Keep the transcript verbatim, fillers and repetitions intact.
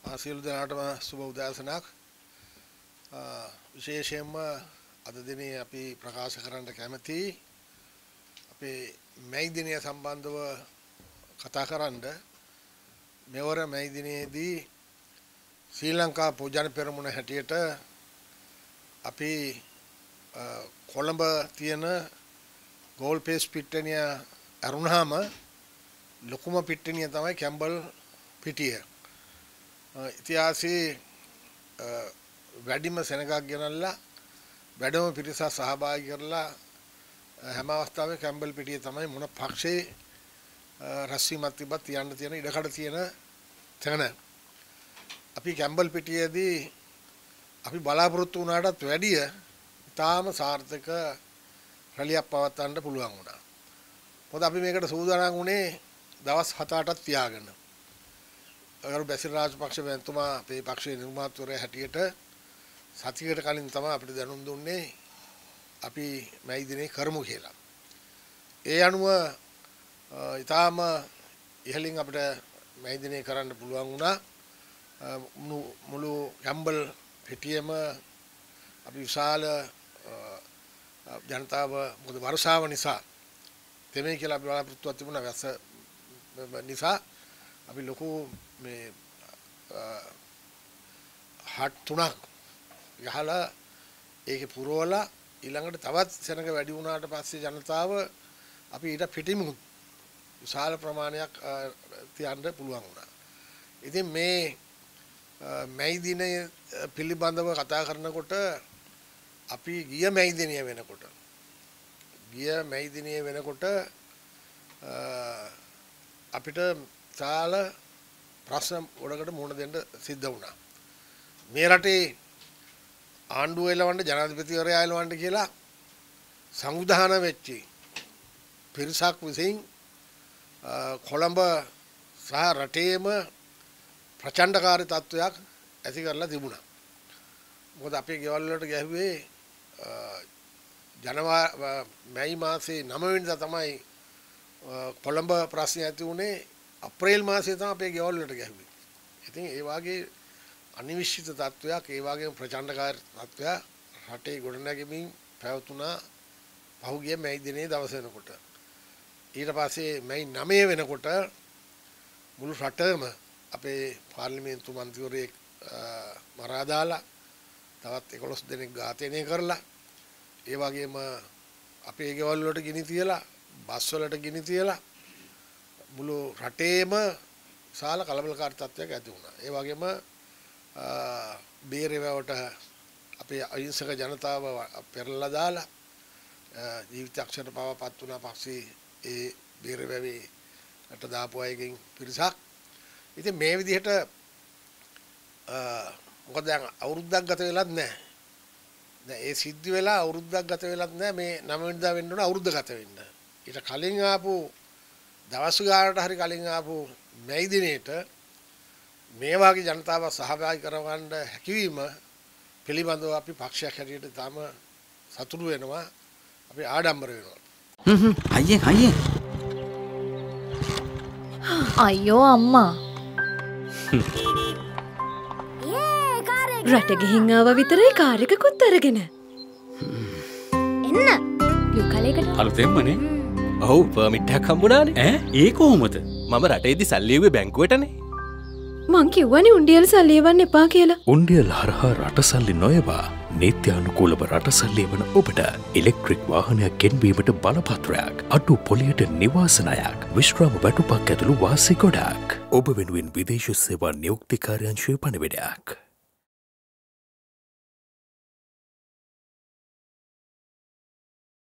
සියලු දෙනාටම සුබ උදෑසනක්. විශේෂයෙන්ම අද දිනේ අපි ප්‍රකාශ කරන්න කැමතියි අපේ මැයි දිනය සම්බන්ධව කතා කරන්න. මෙවර මැයි දිනේදී ශ්‍රී ලංකා පූජන පෙරමුණ හැටියට අපි කොළඹ තියෙන ගෝල් පේස් පිට්ටනිය අරුණාම ලොකුම පිට්ටනිය තමයි කැම්බල් පිටිය. ඉතිහාසයේ වැඩිම සෙනගක් ගෙනල්ලා වැඩම පිරිසක් සහභාගී කරලා හැම අවස්ථාවෙම කැම්බල් පිටිය තමයි මොන පක්ෂේ රැස්වීමක් තිබ්බත් තියන්න තියෙන ඉඩකඩ තියෙන තැන. අපි කැම්බල් පිටියේදී අපි බලාපොරොත්තු වුණාටත් වැඩිය ඉතාම සාර්ථක රැලියක් පවත්වන්න පුළුවන් වුණා. මොකද අපි මේකට සූදානම් වුණේ දවස් හත අටක් තියාගෙන. අගරු බැසිල් රාජපක්ෂ මැතිතුමා අපේ පක්ෂයේ නිර්මාතෘවරයා හැටියට සතියකට කලින් තමයි අපිට දැනුම් දුන්නේ අපි මැයි දිනේ කරමු කියලා. ඒ අනුව ඊටාම ඉහළින් අපිට මැයි දිනේ කරන්න පුළුවන් වුණා. මුළු කැම්බල් පිටියේම අපි විශාල ජනතාව මොකද වර්ෂාව නිසා තෙමේ කියලා අපි බලාපොරොත්තුවක් තිබුණා. වැස්ස නිසා අපි ලොකු මේ හට් තුනක් ගහලා ඒකේ පුරවලා ඊළඟට තවත් සෙනඟ වැඩි වුණාට පස්සේ ජනතාව අපි ඊට පිටිමු විශාල ප්‍රමාණයක් තියන්න පුළුවන් වුණා. ඉතින් මේ මැයි දිනය පිළිබඳව කතා කරනකොට අපි ගිය මැයි දිනය වෙනකොට ගිය මැයි දිනය වෙනකොට අපිට සාල ප්‍රශ්න ගොඩකට මුහුණ දෙන්න සිද්ධ වුණා. මේ රටේ ආණ්ඩුව එලවන්න ජනාධිපතිවරයා එලවන්න කියලා සංවිධාන වෙච්ච පිරිසක් විසින් කොළඹ සහ රටේම ප්‍රචණ්ඩකාරී තත්වයක් ඇති කරලා තිබුණා. මොකද අපේ ගෙවල් වලට ගැහුවේ ජනවාරි මැයි මාසේ නව වෙනිදා තමයි කොළඹ ප්‍රශ්න ඇති වුණේ. අප්‍රේල් මාසයේ තමයි අපේ ගෙවල් වලට ගැහුවේ. ඉතින් ඒ වාගේ අනිශ්චිත තත්වයක්, ඒ වගේම ප්‍රචණ්ඩකාරී තත්වයක් රටේ ගොඩනැගෙමින් පැවතුණා පහුගිය මැයි දිනේ දවස වෙනකොට. ඊට පස්සේ මැයි නවය වෙනකොට මුළු රටම අපේ පාර්ලිමේන්තු මන්ත්‍රීවරයෙක් මරා දාලා තවත් එකොළොස් දෙනෙක් ඝාතනය කරලා ඒ වගේම අපේ ගෙවල් වලට ගිනි තියලා බස් වලට ගිනි තියලා මුළු රටේම විශාල කලබලකාරී තත්ත්වයක් ඇති වුණා. ඒ වගේම බේරේවැවට අපේ අහිංසක ජනතාව පෙරලා දාලා ජීවිතයක්ෂර පවපත් වුණා. පස්සේ ඒ බේරේවැවේට දාපු අයගෙන් පිරිසක්. ඉතින් මේ විදිහට මොකද දැන් අවුරුද්දක් ගත වෙලත් නැහැ. දැන් ඒ සිද්ධ වෙලා අවුරුද්දක් ගත වෙලත් නැහැ. මේ නව වෙනිදා වෙන්න ඕන අවුරුද්ද ගත වෙන්න. ඊට කලින් ආපු දවස් ගානකට හරි කලින් ආපු මැයි දිනේට මේ වගේ ජනතාව සහභාගී කරවන්න හැකියවීම පිළිබඳව අපි පක්ෂයක් හැටියට තාම සතුටු වෙනවා. අපි ආඩම්බර වෙනවා. හ්ම් හ්ම් අයියේ අයියේ අයියෝ අම්මා රට ගිහින් ආව විතරයි කාර් එකකුත් අරගෙන එන්න යුකලයකට අලුතෙන්මනේ. ඔව් පර්මිට් එකක් හම්බුණානේ. ඈ ඒ කොහොමද? මම රටේදී සල්ලි එව්වේ බැංකුවටනේ. මං කිව්වනේ උණ්ඩියල් සල්ලි එවන්න එපා කියලා. උණ්ඩියල් හරහා රට සල්ලි නොයවා නීත්‍යානුකූලව රට සල්ලි එවන ඔබට ඉලෙක්ට්‍රික් වාහනයක් ගෙන්වීමට බලපත්‍රයක්, අඩු පොලියට නිවාසනයක්, විශ්‍රාම වැටුපක් ඇතුළු වාසි ගොඩක්. ඔබ වෙනුවෙන් විදේශ සේවා නියුක්තිකාර්යාංශයේ පණිවිඩයක්.